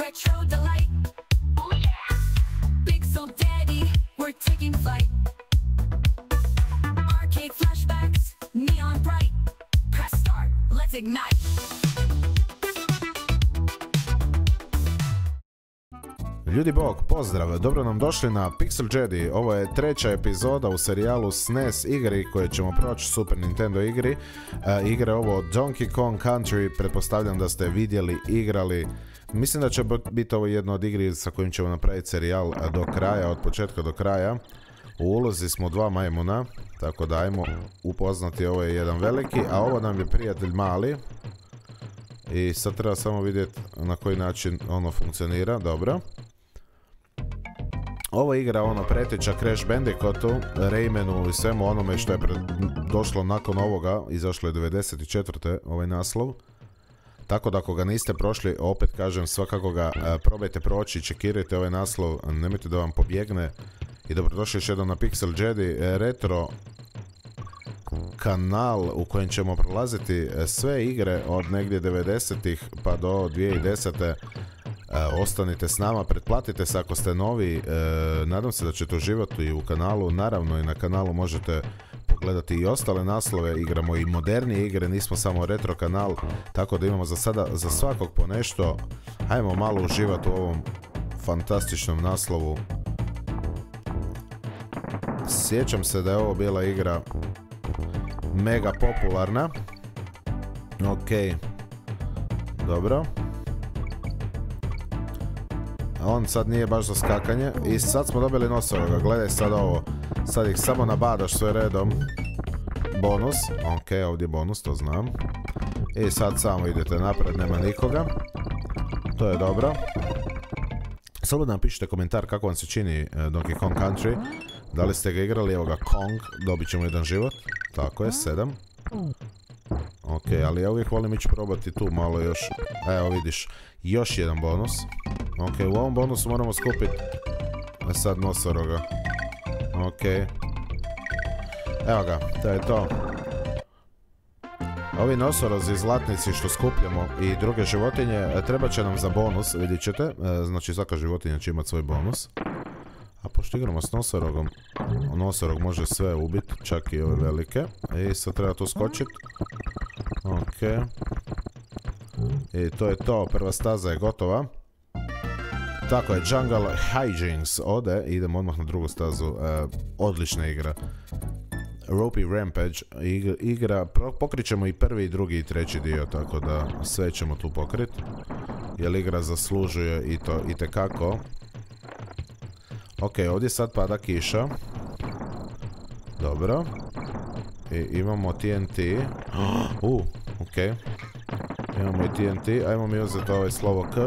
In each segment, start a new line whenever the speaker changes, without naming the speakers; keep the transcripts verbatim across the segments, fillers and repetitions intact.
retro delight. Oh yeah! Pixel Daddy, we're taking flight. Arcade flashbacks, neon bright. Press start, let's ignite.
Ljudi bog, pozdrav, dobro nam došli na Pixel Jedi. Ovo je treća epizoda u serijalu S N E S igri koje ćemo proći, Super Nintendo igri. E, igre ovo Donkey Kong Country, pretpostavljam da ste vidjeli, igrali. Mislim da će biti ovo jedno od igri sa kojim ćemo napraviti serijal do kraja, od početka do kraja. U ulozi smo dva majmuna, tako da ajmo upoznati, ovo je jedan veliki, a ovo nam je prijatelj mali. I sad treba samo vidjeti na koji način ono funkcionira, dobro. Ovo igra ono preteča Crash Bandicootu, Raymanu i svemu onome što je došlo nakon ovoga, izašlo je devedeset četvrte ovaj naslov. Tako da ako ga niste prošli, opet kažem, svakako ga e, probajte proći, čekirajte ovaj naslov, nemojte da vam pobjegne. I dobrodošli još jednom na Pixel Jedi, e, retro kanal u kojem ćemo prolaziti sve igre od negdje devedesetih pa do dvije tisuće desete. E, ostanite s nama, pretplatite se ako ste novi, e, nadam se da ćete uživati i u kanalu, naravno i na kanalu možete pogledati i ostale naslove, igramo i modernije igre, nismo samo retro kanal, tako da imamo za sada za svakog po nešto. Hajmo malo uživati u ovom fantastičnom naslovu. Sjećam se da je ovo bila igra mega popularna. Ok, dobro. On sad nije baš za skakanje. I sad smo dobili nosoroga, gledaj sad ovo. Sad ih samo nabadaš sve redom. Bonus, ok, ovdje je bonus, to znam. I sad samo idete napred, nema nikoga. To je dobro. Slobodno napišite komentar kako vam se čini Donkey Kong Country. Da li ste ga igrali, evo ga Kong, dobit ćemo jedan život. Tako je, sedam. Ok, ali ja uvijek volim ići probati tu malo još. Evo vidiš, još jedan bonus. Ok, u ovom bonusu moramo skupiti sad nosoroga. Ok. Evo ga, to je to. Ovi nosorozi, zlatnici što skupljamo i druge životinje, treba će nam za bonus, vidit ćete. Znači svaka životinja će imati svoj bonus. A pošto igramo s nosorogom, nosorog može sve ubiti, čak i ove velike. I sad treba tu skočiti. Ok. I to je to, prva staza je gotova. Tako je, Jungle Hijinks ode, idemo odmah na drugu stazu. E, odlična igra. Ropey Rampage, igra, igra pokrićemo i prvi, i drugi i treći dio, tako da sve ćemo tu pokriti. Jer igra zaslužuje i to itekako. Ok, ovdje sad pada kiša. Dobro. I imamo T N T. Uh, ok. Imamo i T N T. Ajmo mi uzeti ovaj slovo K.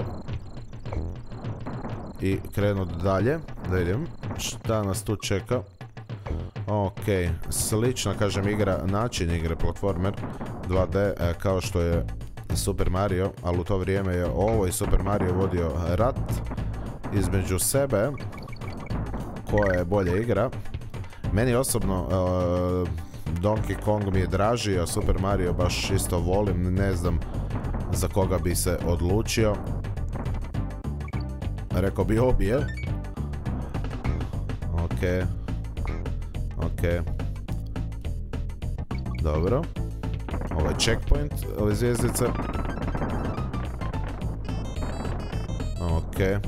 I krenuti dalje. Da vidim šta nas tu čeka. Ok, slična, kažem, igra, način igre, platformer dva D, e, kao što je Super Mario, ali u to vrijeme je ovo i Super Mario vodio rat između sebe. Koja je bolja igra. Meni osobno uh, Donkey Kong mi je draži, a Super Mario baš isto volim, ne znam za koga bi se odlučio. Rekao bi obje. Ok. Ok. Dobro. Ovo je checkpoint, ove zvijezdice. Ok.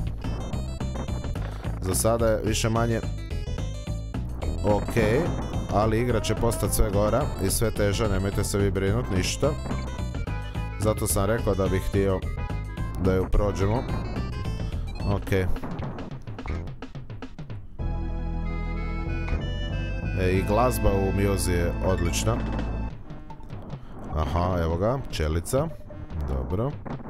Za sada je više manje ok, ali igra će postati sve gora i sve teža, nemojte se vi brinuti, ništa. Zato sam rekao da bih htio da ju prođemo. Ok. E, i glazba u Muse je odlična. Aha, evo ga, čelica. Dobro.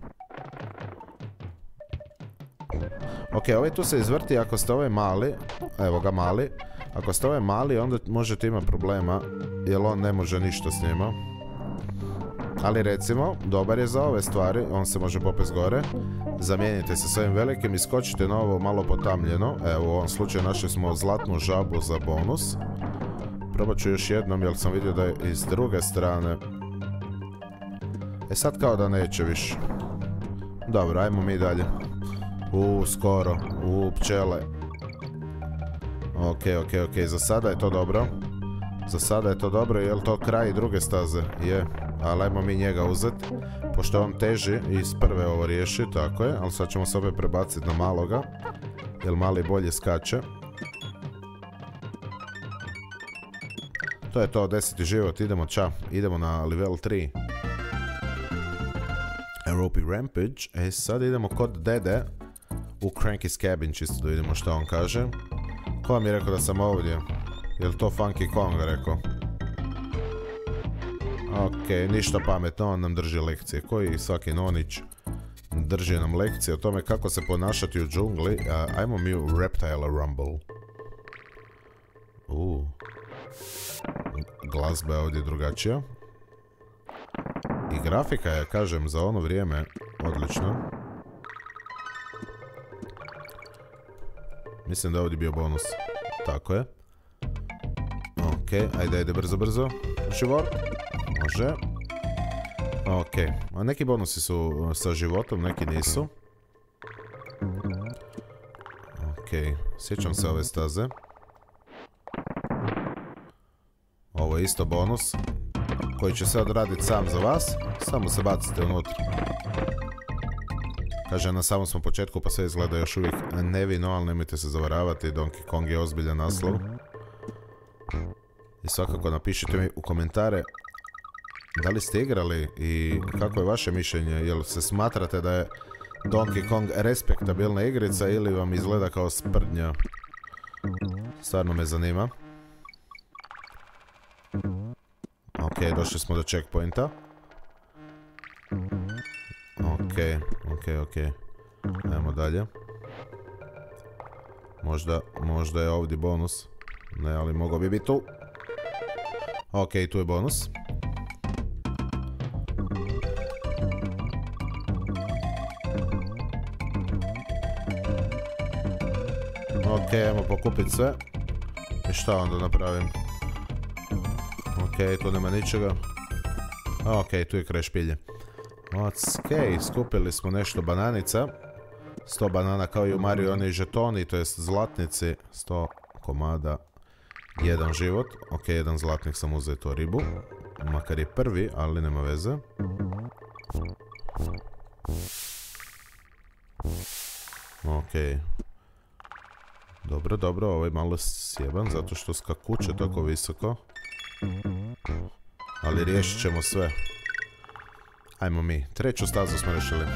Ok, ovaj tu se izvrti ako ste ovaj mali. Evo ga mali. Ako ste ovaj mali, onda možete imati problema, jer on ne može ništa s njima. Ali recimo, dobar je za ove stvari, on se može popest gore. Zamijenite se s ovim velikim i skočite na ovo malo potamljeno. Evo, u ovom slučaju našli smo zlatnu žabu za bonus. Probat ću još jednom, jer sam vidio da je iz druge strane. E sad kao da neće više. Dobro, ajmo mi dalje. U, skoro. U, pčele. Ok, ok, ok. Za sada je to dobro. Za sada je to dobro. Je li to kraj druge staze? Je. Ali ajmo mi njega uzeti. Pošto on teži i iz prve ovo riješi, tako je. Ali sad ćemo se opet prebaciti na maloga. Jer mali bolje skače. To je to, deseti život. Idemo, ča. Idemo na level tri. Aerobi Rampage. E, sad idemo kod dede u Cranky's Cabin, čisto da vidimo što on kaže. Ko vam je rekao da sam ovdje? Je li to Funky Kong rekao? Ok, ništa pametno, on nam drži lekcije. Koji svaki nonić drži nam lekcije o tome kako se ponašati u džungli. Uh, ajmo mi u Reptile Rumble. Uh. Glazba je ovdje drugačija. I grafika je, kažem, za ono vrijeme odlična. Mislim da je ovdje bio bonus. Tako je. Ok, ajde, ajde, brzo, brzo. Život. Može. Ok, a neki bonusi su sa životom, neki nisu. Ok, sjećam se ove staze. Ovo je isto bonus koji će sad raditi sam za vas. Samo se bacite unutra. Kaže, na samom smo početku pa sve izgleda još uvijek nevino, ali nemojte se zavaravati, Donkey Kong je ozbiljan naslov. I svakako napišite mi u komentare da li ste igrali i kako je vaše mišljenje, jel se smatrate da je Donkey Kong respektabilna igrica ili vam izgleda kao sprdnja. Stvarno me zanima. Ok, došli smo do checkpointa. Ok, ok, ok. Ajmo dalje. Možda, možda je ovdje bonus. Ne, ali mogao bi biti tu. Ok, tu je bonus. Ok, ajmo pokupiti sve. I šta onda napravim? Ok, tu nema ničega. Ok, tu je kraj špilje. Ok, skupili smo nešto bananica. sto banana kao i u Mario, oni žetoni, to jest zlatnici. sto komada, jedan život. Ok, jedan zlatnik sam uzeo tu ribu. Makar je prvi, ali nema veze. Ok. Dobro, dobro, ovo je malo sjeban zato što skakuće tako visoko. Ali riješit ćemo sve. Ajmo mi, treću stazu smo rešili.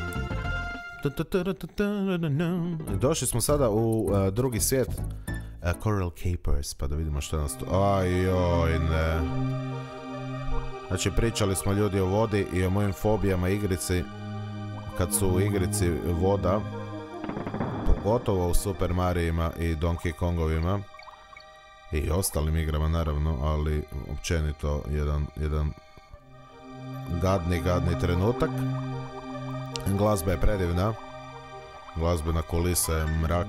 Došli smo sada u uh, drugi svijet. uh, Coral Capers, pa da vidimo što nas tu... Ajoj, ne. Znači, pričali smo ljudi o vodi i o mojim fobijama igrici. Kad su u igrici voda, pogotovo u Super Marijima i Donkey Kongovima i ostalim igrama naravno, ali općenito jedan, jedan gadni, gadni trenutak. Glazba je predivna. Glazbena kulisa je mrak.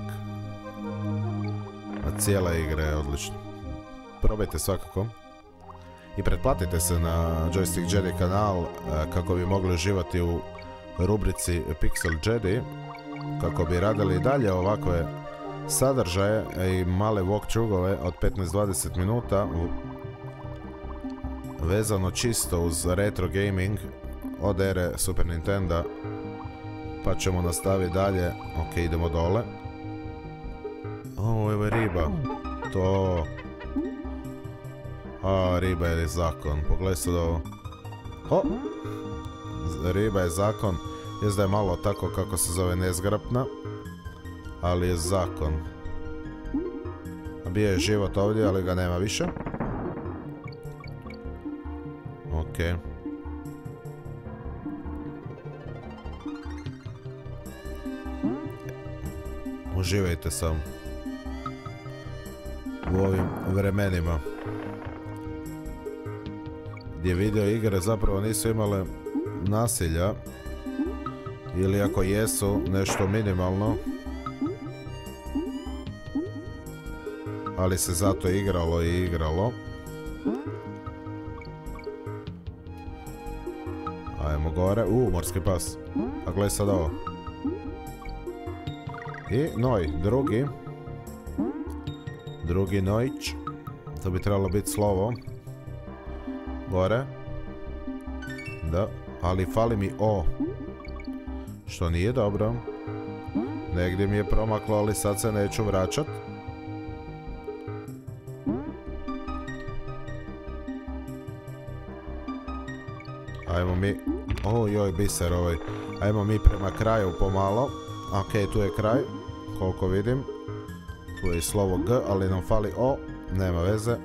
A cijela igra je odlična. Probajte svakako. I pretplatite se na Joystick Jedi kanal kako bi mogli uživati u rubrici Pixel Jedi. Kako bi radili i dalje ovakve sadržaje i male walkthroughove od petnaest do dvadeset minuta vezano čisto uz retro gaming od ere Super Nintendo, pa ćemo nastaviti dalje. Ok, idemo dole. O, evo je riba. To... A, riba je zakon. Pogledaj sad ovo. O! Riba je zakon. Jest da je malo tako kako se zove nezgrapna, ali je zakon. Bio je život ovdje, ali ga nema više. Ok. Uživajte sam u ovim vremenima gdje video igre zapravo nisu imale nasilja, ili ako jesu, nešto minimalno, ali se zato igralo i igralo. Ajmo gore. U, morski pas. A gledaj sad ovo. I noj, drugi. Drugi nojč. To bi trebalo biti slovo. Gore. Da, ali fali mi o. Što nije dobro. Negdje mi je promaklo, ali sad se neću vraćat. Ajmo mi... Ojoj, biser ovaj. Ajmo mi prema kraju pomalo. Ok, tu je kraj. Koliko vidim. Tu je i slovo G, ali nam fali O. Nema veze.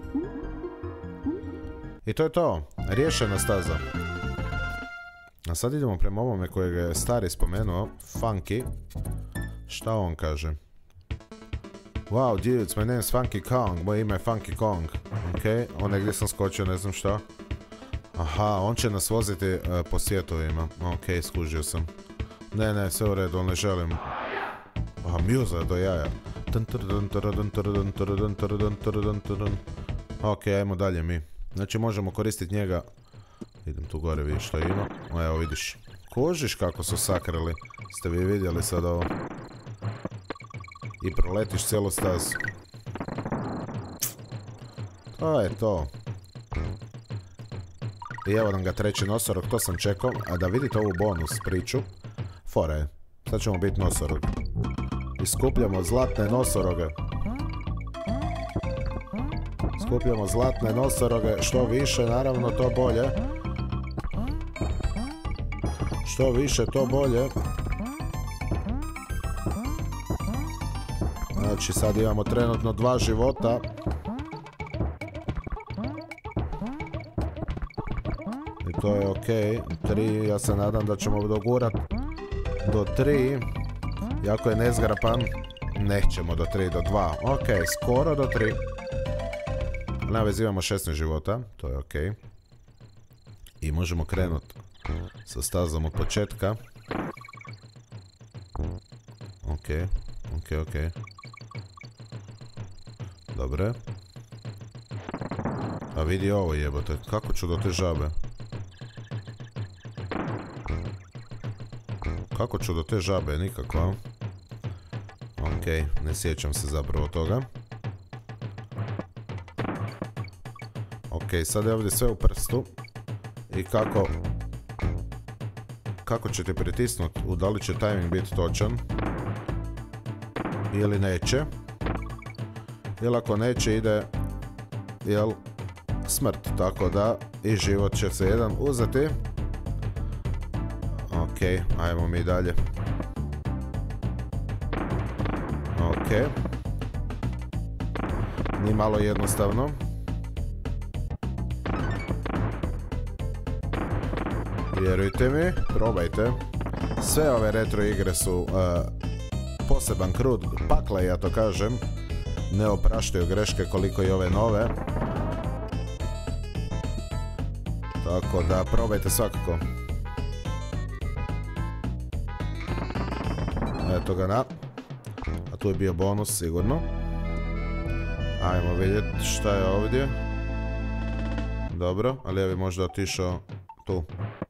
I to je to. Riješena staza. A sad idemo prema ovome kojeg je stari spomenuo. Funky. Šta on kaže? Wow, dudes, my name is Funky Kong. Moje ime je Funky Kong. Ok, on negdje sam skočio, ne znam šta. Aha, on će nas voziti uh, po svijetovima. Ok, skužio sam. Ne, ne, sve u redu, ne želim. Aha, mjuza do jaja. Ok, ajmo dalje mi. Znači možemo koristiti njega. Idem tu gore, vidiš što ima. O, evo vidiš. Kužiš kako su sakrili. Ste vi vidjeli sad ovo. I proletiš cijelu stazu. To je to. I evo nam ga treći nosorog, to sam čekao. A da vidite ovu bonus priču. Fora je. Sad ćemo biti nosorog. I skupljamo zlatne nosoroge. Skupljamo zlatne nosoroge. Što više, naravno, to bolje. Što više, to bolje. Znači, sad imamo trenutno dva života. I to je ok. Tri, ja se nadam da ćemo dogurat do tri. Jako je nezgrapan. Nećemo do tri, do dva. Ok, skoro do tri. Na vezi imamo šesnaest života. To je ok. I možemo krenuti sa stazom od početka. Ok, ok, ok. Dobre. A vidi ovo jebote. Kako ću do te žabe? Kako ću do te žabe? Nikako, a? Ok, ne sjećam se zapravo toga. Ok, sad je ovdje sve u prstu. I kako... Kako će ti pritisnut? U da li će timing biti točan? Ili neće? Ili ako neće ide... Jel? Smrt, tako da... I život će se jedan uzeti. Ok, ajmo mi dalje. Ok. Ni malo jednostavno. Vjerujte mi, probajte. Sve ove retro igre su uh, poseban krut pakla, ja to kažem. Ne opraštaju greške koliko i ove nove. Tako da probajte svakako. Eto ga na. A tu je bio bonus sigurno. Ajmo vidjeti šta je ovdje. Dobro, ali ja bi možda otišao tu.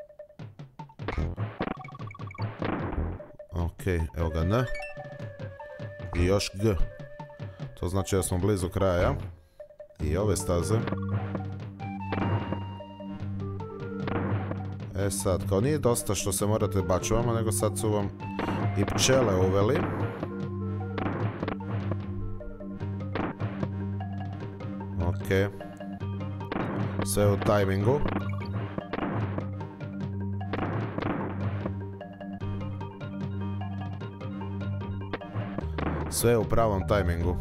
Ok, evo ga N. I još G. To znači da smo blizu kraja. I ove staze. E sad, kao nije dosta što se morate bačuvama, nego sad su vam i pčele uveli. Ok. Sve u tajmingu. Sve u pravom tajmingu.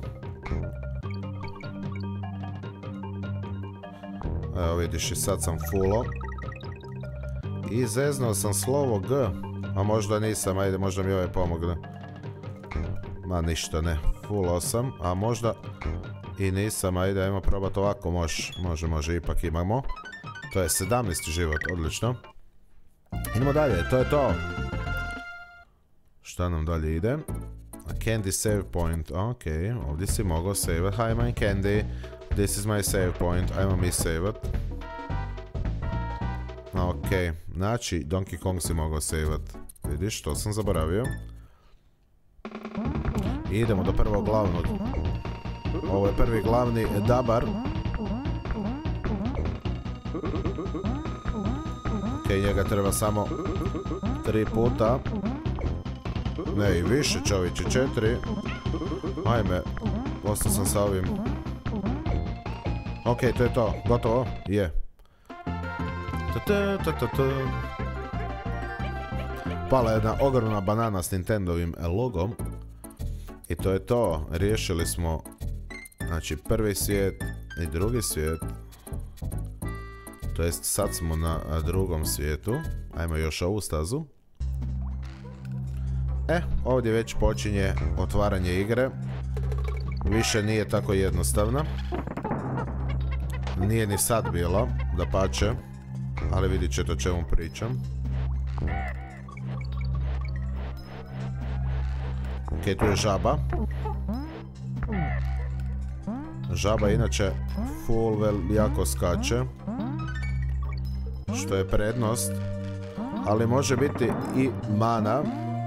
Evo vidiš, i sad sam fullo. I zeznuo sam slovo G. A možda nisam, ajde, možda mi ovaj pomogne. Ma ništa, ne. Fullo sam, a možda i nisam, ajde, ajmo probati ovako, može, može, može, ipak imamo. To je sedamnaesti život, odlično. Idemo dalje, to je to. Šta nam dalje ide? Candy save point, ok, ovdje si mogao save-at. Hi, my Candy, this is my save point, ajmo mi save-at. Ok, znači Donkey Kong si mogao save-at. Vidiš, to sam zaboravio. I idemo do prvog glavnog. Ovo je prvi glavni dabar. Ok, njega treba samo tri puta. Ne, i više čovječe, četiri. Ajme, ostao sam sa ovim. Ok, to je to, gotovo? Je. Pala je jedna ogromna banana s Nintendovim logom. I to je to, riješili smo, znači, prvi svijet i drugi svijet. To jest, sad smo na drugom svijetu. Ajmo još ovu stazu. E, ovdje već počinje otvaranje igre. Više nije tako jednostavna. Nije ni sad bila, dapače, ali vidit ćete o čemu pričam. Ok, tu je žaba. Žaba inače full vel jako skače, što je prednost, ali može biti i mana,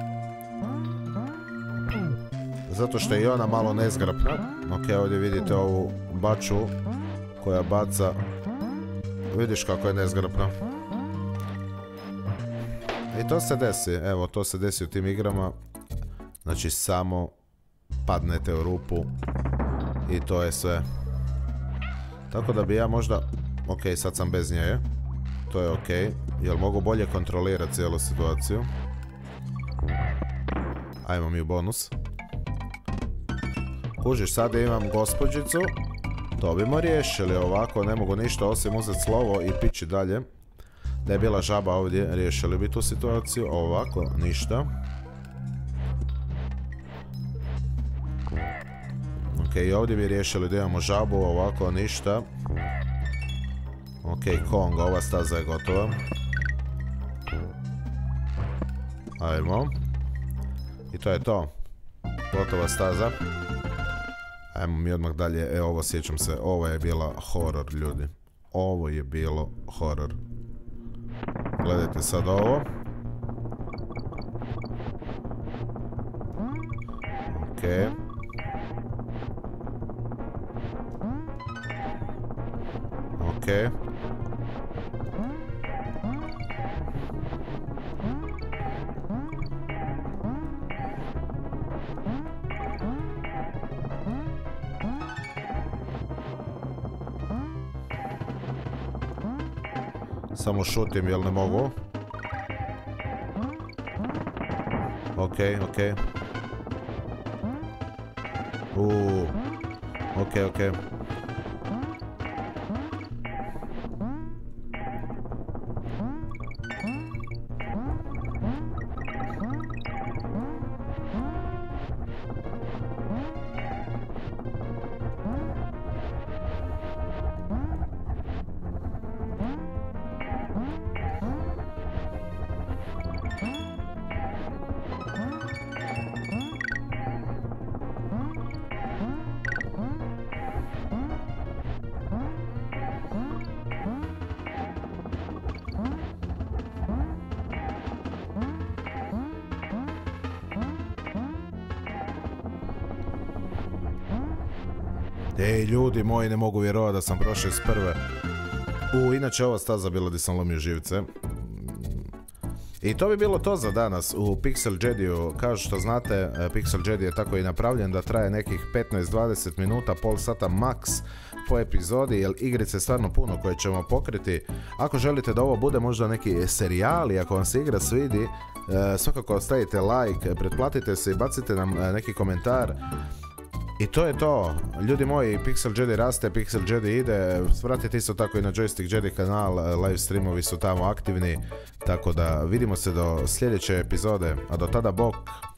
zato što je i ona malo nezgrapna. Ok, ovdje vidite ovu baču koja baca, vidiš kako je nezgrapna. I to se desi, evo, to se desi u tim igrama. Znači, samo padnete u rupu i to je sve. Tako da bi ja možda... Ok, sad sam bez nje. To je ok. Jel mogu bolje kontrolirati cijelu situaciju? Ajmo mi u bonus. Kužiš, sad imam gospođicu. To bimo riješili ovako. Ne mogu ništa osim uzeti slovo i pići dalje. Da je bila žaba ovdje, riješili bi tu situaciju. Ovako, ništa. Ok, i ovdje bi riješili da imamo žabu, ovako ništa. Ok, Kong, ova staza je gotova. Ajmo. I to je to. Gotova staza. Ajmo mi odmah dalje. E, ovo sjećam se, ovo je bila horor, ljudi. Ovo je bilo horor. Gledajte sad ovo. Ok. Ok. Samo šutim, jel ne mogu? Ok, ok. Uuu. Ok, ok. Ej, ljudi moji, ne mogu vjerovati da sam prošao iz prve. U, inače ova staza bila gdje sam lomio živce. I to bi bilo to za danas u Pixel Jediju. Kao što znate, Pixel Jedi je tako i napravljen da traje nekih petnaest do dvadeset minuta, pol sata max po epizodi, jer igrice je stvarno puno koje ćemo pokriti. Ako želite da ovo bude možda neki serijal i ako vam se igra svidi, svakako ostavite like, pretplatite se i bacite nam neki komentar. I to je to, ljudi moji, Pixel Jedi raste, Pixel Jedi ide, pratite isto tako i na Joystick Jedi kanal, live streamovi su tamo aktivni, tako da vidimo se do sljedeće epizode, a do tada bok!